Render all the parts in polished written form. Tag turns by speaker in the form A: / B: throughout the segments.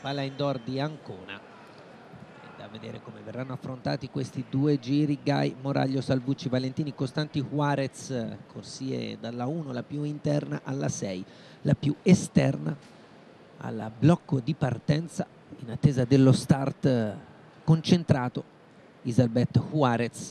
A: palla indoor di Ancona. È da vedere come verranno affrontati questi due giri. Gai, Moraglio, Salvucci, Valentini, Costanti, Juarez. Corsie dalla 1, la più interna, alla 6, la più esterna, al blocco di partenza in attesa dello start concentrato. Isalbet Juarez,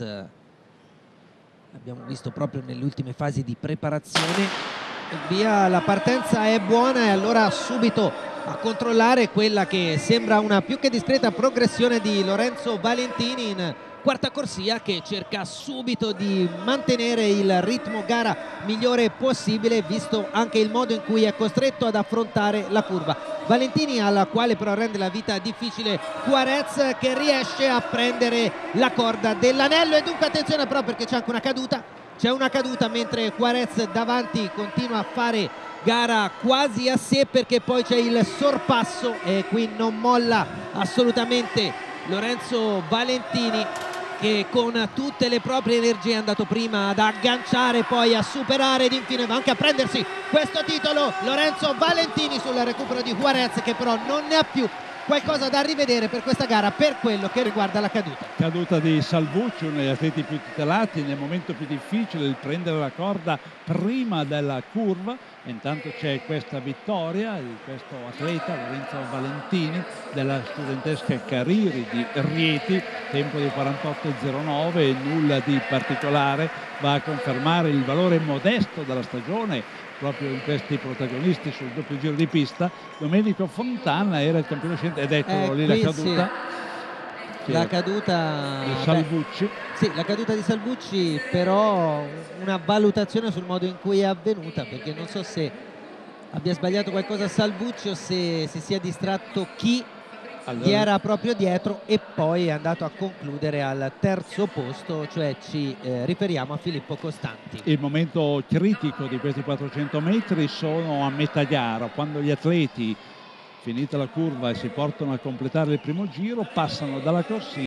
A: l'abbiamo visto proprio nelle ultime fasi di preparazione. E via, la partenza è buona e allora subito a controllare quella che sembra una più che discreta progressione di Lorenzo Valentini in quarta corsia, che cerca subito di mantenere il ritmo gara migliore possibile, visto anche il modo in cui è costretto ad affrontare la curva. Valentini, alla quale però rende la vita difficile Juarez, che riesce a prendere la corda dell'anello. E dunque attenzione però, perché c'è anche una caduta. C'è una caduta mentre Juarez davanti continua a fare gara quasi a sé, perché poi c'è il sorpasso e qui non molla assolutamente Lorenzo Valentini, che con tutte le proprie energie è andato prima ad agganciare, poi a superare ed infine va anche a prendersi questo titolo. Lorenzo Valentini sul recupero di Juarez, che però non ne ha più. Qualcosa da rivedere per questa gara per quello che riguarda la caduta.
B: Caduta di Salvucci, uno degli atleti più tutelati nel momento più difficile, il prendere la corda prima della curva. Intanto c'è questa vittoria di questo atleta Lorenzo Valentini della studentesca Cariri di Rieti, tempo di 48,09, nulla di particolare, va a confermare il valore modesto della stagione proprio in questi protagonisti sul doppio giro di pista. Domenico Fontana era il campione uscente ed eccolo lì la caduta.
A: Sì. La caduta
B: di Salvucci.
A: Sì, la caduta di Salvucci, però una valutazione sul modo in cui è avvenuta, perché non so se abbia sbagliato qualcosa Salvucci o se si sia distratto chi gli era proprio dietro, e poi è andato a concludere al terzo posto, cioè ci riferiamo a Filippo Costanti.
B: Il momento critico di questi 400 metri sono a metà gara, quando gli atleti, finita la curva e si portano a completare il primo giro, passano dalla corsia